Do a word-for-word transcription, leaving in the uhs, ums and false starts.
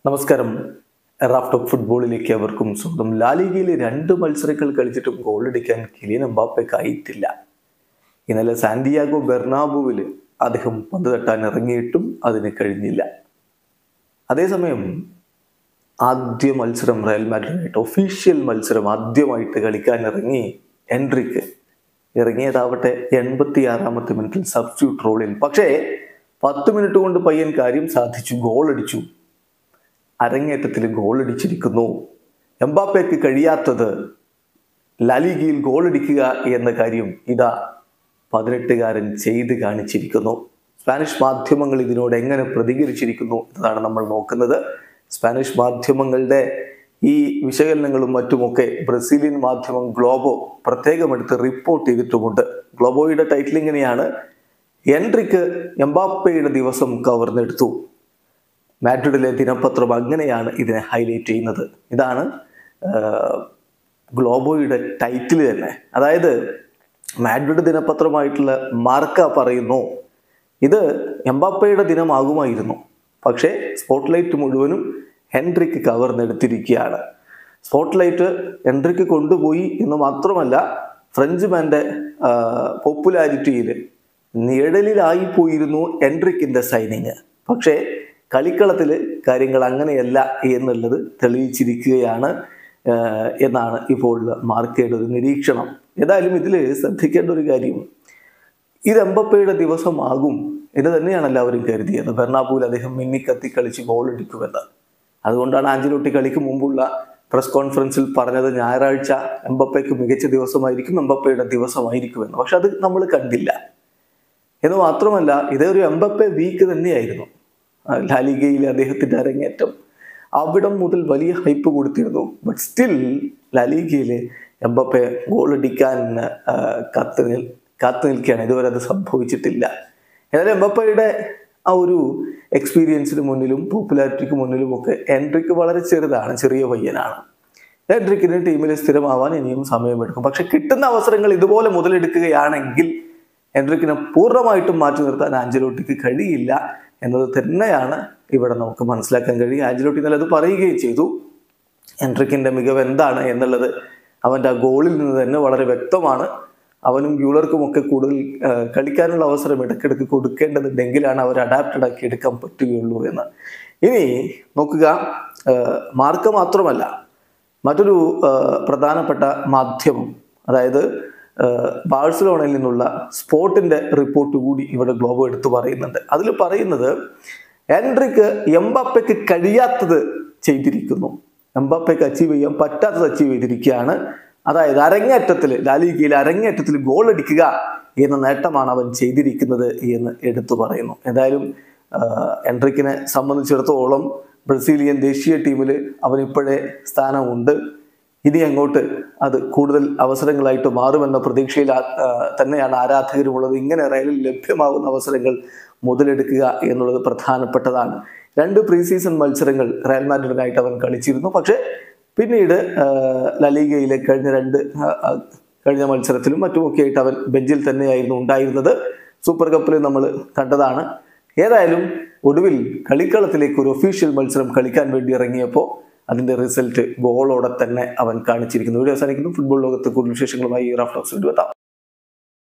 നമസ്കാരം. Raf talk ഫുട്ബോളിലേക്ക് അവർക്കും സ്വന്തം. ലാലിഗയിലെ രണ്ട് മത്സരങ്ങൾ കളിച്ചിട്ടും ഗോളടിക്കാൻ കിലിയൻ എംബാപ്പയ്ക്ക് ആയിട്ടില്ല. ഇന്നലെ സാന്റിയാഗോ ബെർണാബുവിൽ അദ്ദേഹം പന്ത് തട്ടാൻ ഇറങ്ങിയിട്ടും അതിന് കഴിഞ്ഞില്ല. അതേസമയം ആദ്യ മത്സരം റയൽ മാഡ്രിഡായിട്ട് ഒഫീഷ്യൽ മത്സരം ആദ്യമായിട്ട് കളിക്കാൻ ഇറങ്ങി എൻട്രിക്ക് ഇറങ്ങിയതാവട്ടെ എൺപത്തി ആറാമത്തെ മിനിറ്റിൽ സബ്സ്റ്റിറ്റ്യൂട്ട് റോളിൽ. പക്ഷേ പത്ത് മിനിറ്റ് കൊണ്ട് പയ്യൻ കാര്യം സാധിച്ചു, ഗോളടിച്ചു. അരങ്ങേറ്റത്തിൽ ഗോളടിച്ചിരിക്കുന്നു. എംബാപ്പയ്ക്ക് കഴിയാത്തത് ലാലിഗയിൽ ഗോളടിക്കുക എന്ന കാര്യം ഇതാ പതിനെട്ടുകാരൻ ചെയ്ത് കാണിച്ചിരിക്കുന്നു. സ്പാനിഷ് മാധ്യമങ്ങൾ ഇതിനോട് എങ്ങനെ പ്രതികരിച്ചിരിക്കുന്നു എന്നതാണ് നമ്മൾ നോക്കുന്നത്. സ്പാനിഷ് മാധ്യമങ്ങളുടെ ഈ വിശകലനങ്ങളും മറ്റുമൊക്കെ ബ്രസീലിയൻ മാധ്യമം ഗ്ലോബോ പ്രത്യേകമെടുത്ത് റിപ്പോർട്ട് ചെയ്തിട്ടുമുണ്ട്. ഗ്ലോബോയുടെ ടൈറ്റിൽ ഇങ്ങനെയാണ്: എൻട്രിക്ക് എംബാപ്പയുടെ ദിവസം കവർന്നെടുത്തു. മാഡ്രിഡിലെ ദിനപത്രം അങ്ങനെയാണ് ഇതിനെ ഹൈലൈറ്റ് ചെയ്യുന്നത്. ഇതാണ് ഗ്ലോബോയുടെ ടൈറ്റിൽ തന്നെ. അതായത് മാഡ്രിഡ് ദിനപത്രമായിട്ടുള്ള മാർക്ക പറയുന്നു, ഇത് എംബാപ്പയുടെ ദിനമാകുമായിരുന്നു, പക്ഷേ സ്പോട്ട്ലൈറ്റ് മുഴുവനും ഹെൻട്രിക്ക് കവർന്നെടുത്തിരിക്കുകയാണ്. സ്പോട്ട്ലൈറ്റ് ഹെൻട്രിക്ക് കൊണ്ടുപോയി എന്ന് മാത്രമല്ല, ഫ്രഞ്ച് മാൻ്റെ പോപ്പുലാരിറ്റിയിൽ നിഴലിലായി പോയിരുന്നു എൻട്രിക്കിൻ്റെ സൈനിങ്. പക്ഷേ കളിക്കളത്തിൽ കാര്യങ്ങൾ അങ്ങനെയല്ല എന്നുള്ളത് തെളിയിച്ചിരിക്കുകയാണ് എന്നാണ് ഇപ്പോൾ മാർക്കയുടെ ഒരു നിരീക്ഷണം. ഏതായാലും ഇതിൽ ശ്രദ്ധിക്കേണ്ട ഒരു കാര്യം, ഇത് എംബാപ്പയുടെ ദിവസമാകും എന്ന് തന്നെയാണ് എല്ലാവരും കരുതിയത്. ബെർണാബൂവിൽ അദ്ദേഹം മിന്നിക്കത്തി കളിച്ച് ഗോളടിക്കുമെന്ന്. അതുകൊണ്ടാണ് ആഞ്ചലോട്ടി കളിക്ക് മുമ്പുള്ള പ്രസ് കോൺഫറൻസിൽ പറഞ്ഞത് ഞായറാഴ്ച എംബാപ്പയ്ക്ക് മികച്ച ദിവസമായിരിക്കും, എംബാപ്പയുടെ ദിവസമായിരിക്കുമെന്ന്. പക്ഷെ അത് നമ്മൾ കണ്ടില്ല. എന്ന് മാത്രമല്ല, ഇതൊരു എംബാപ്പെ വീക്ക് തന്നെയായിരുന്നു. ലാലിഗയിലെ അദ്ദേഹത്തിൻ്റെ അരങ്ങേറ്റം അവിടം മുതൽ വലിയ ഹൈപ്പ് കൊടുത്തിരുന്നു. ബട്ട് സ്റ്റിൽ ലാലിഗയിൽ എംബാപ്പെ ഗോളടിക്കാൻ കാത്തു നിൽ കാത്തു നിൽക്കുകയാണ്. ഇതുവരെ അത് സംഭവിച്ചിട്ടില്ല. ഏതായാലും എംബാപ്പയുടെ ആ ഒരു എക്സ്പീരിയൻസിന് മുന്നിലും പോപ്പുലാരിറ്റിക്ക് മുന്നിലും ഒക്കെ എൻട്രിക്ക് വളരെ ചെറുതാണ്, ചെറിയ പയ്യനാണ്. എൻട്രിക്കിന് ടീമിൽ സ്ഥിരമാവാൻ ഇനിയും സമയമെടുക്കും. പക്ഷെ കിട്ടുന്ന അവസരങ്ങൾ ഇതുപോലെ മുതലെടുക്കുകയാണെങ്കിൽ എൻട്രിക്കിനെ പൂർണ്ണമായിട്ടും മാറ്റി നിർത്താൻ ആഞ്ചലോട്ടിക്ക് കഴിയില്ല എന്നത് തന്നെയാണ് ഇവിടെ നമുക്ക് മനസ്സിലാക്കാൻ കഴിയും. ആഞ്ചലോട്ടി ഇന്നലെ അത് പറയുകയും ചെയ്തു. എൻട്രിക്കിൻ്റെ മികവ് എന്താണ് എന്നുള്ളത് അവൻ്റെ ആ ഗോളിൽ നിന്ന് തന്നെ വളരെ വ്യക്തമാണ്. അവനും ഗ്യൂളർക്കുമൊക്കെ കൂടുതൽ കളിക്കാനുള്ള അവസരം ഇടയ്ക്കിടയ്ക്ക് കൊടുക്കേണ്ടതുണ്ടെങ്കിലാണ് അവർ അഡാപ്റ്റഡ് ആക്കി എടുക്കാൻ പറ്റുകയുള്ളൂ എന്ന്. ഇനി നോക്കുക, മാർക്ക മാത്രമല്ല, മറ്റൊരു പ്രധാനപ്പെട്ട മാധ്യമം, അതായത് ബാഴ്സലോണയിൽ നിന്നുള്ള സ്പോർട്ടിൻ്റെ റിപ്പോർട്ട് കൂടി ഇവിടെ ഗ്ലോബോ എടുത്തു പറയുന്നുണ്ട്. അതിൽ പറയുന്നത് എൻട്രിക്ക് എംബാപ്പയ്ക്ക് കഴിയാത്തത് ചെയ്തിരിക്കുന്നു, എംബാപ്പയ്ക്ക് അച്ചീവ് ചെയ്യാൻ പറ്റാത്തത് അച്ചീവ് ചെയ്തിരിക്കുകയാണ്. അതായത് അരങ്ങേറ്റത്തിൽ, ലാലിഗയിൽ അരങ്ങേറ്റത്തിൽ ഗോൾ അടിക്കുക എന്ന നേട്ടമാണ് അവൻ ചെയ്തിരിക്കുന്നത് എന്ന് എടുത്തു പറയുന്നു. എന്തായാലും എൻട്രിക്കിനെ സംബന്ധിച്ചിടത്തോളം ബ്രസീലിയൻ ദേശീയ ടീമിൽ അവനിപ്പോഴേ സ്ഥാനമുണ്ട്. ഇനി അങ്ങോട്ട് അത് കൂടുതൽ അവസരങ്ങളായിട്ട് മാറുമെന്ന പ്രതീക്ഷയിൽ തന്നെയാണ് ആരാധകരുമുള്ളത്. ഇങ്ങനെ റയലിൽ ലഭ്യമാകുന്ന അവസരങ്ങൾ മുതലെടുക്കുക എന്നുള്ളത് പ്രധാനപ്പെട്ടതാണ്. രണ്ട് പ്രീ സീസൺ മത്സരങ്ങൾ റയൽ മാഡ്രിഡിനായിട്ട് അവൻ കളിച്ചിരുന്നു. പക്ഷേ പിന്നീട് ലാലിഗയിലെ കഴിഞ്ഞ രണ്ട് കഴിഞ്ഞ മത്സരത്തിലും മറ്റുമൊക്കെ ആയിട്ട് അവൻ ബെഞ്ചിൽ തന്നെയായിരുന്നു ഉണ്ടായിരുന്നത്. സൂപ്പർ കപ്പിൽ നമ്മൾ കണ്ടതാണ്. ഏതായാലും ഒടുവിൽ കളിക്കളത്തിലേക്ക് ഒരു ഒഫീഷ്യൽ മത്സരം കളിക്കാൻ വേണ്ടി ഇറങ്ങിയപ്പോൾ അതിൻ്റെ റിസൾട്ട് ഗോളോടെ തന്നെ അവൻ കാണിച്ചിരിക്കുന്നു. വീഡിയോ അവസാനിക്കുന്നു. ഫുട്ബോൾ ലോകത്ത് കൂടുതൽ വിശേഷങ്ങളുമായി റാഫ് ടോക്സ് വീണ്ടും എത്താം.